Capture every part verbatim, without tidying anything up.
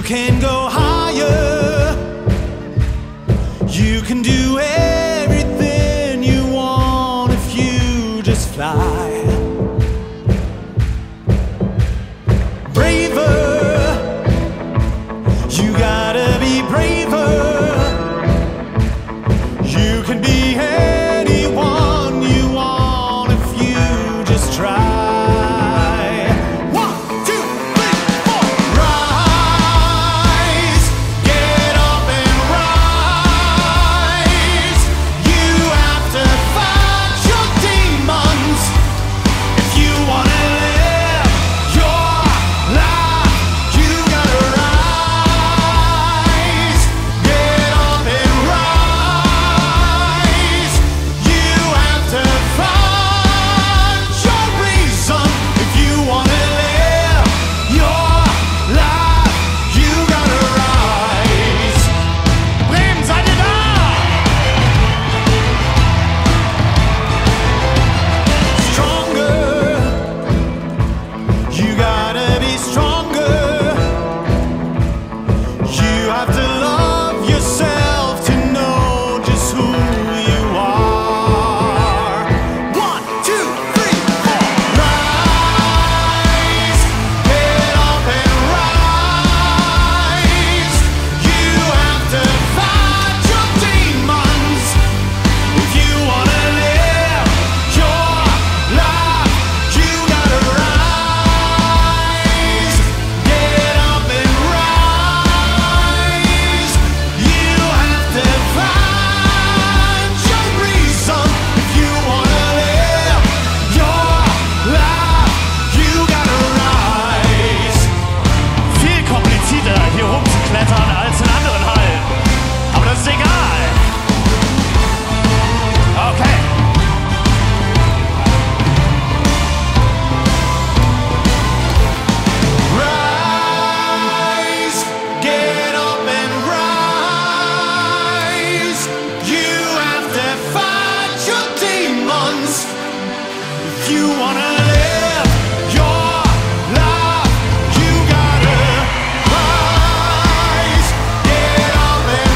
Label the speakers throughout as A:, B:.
A: can go higher. You can do everything you want if you just fly. Braver, you gotta be braver. You can be anyone you want if you just try. You wanna live your life, you gotta rise, get up and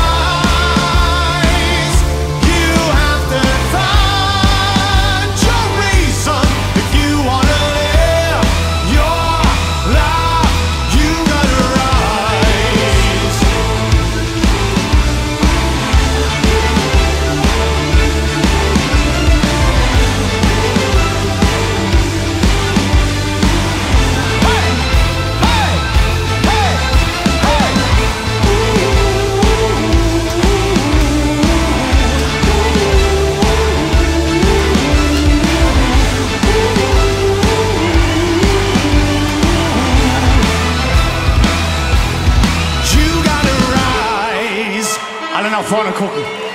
A: rise. You have to find your reason. If you wanna live your life, you gotta rise. Alle nach vorne gucken.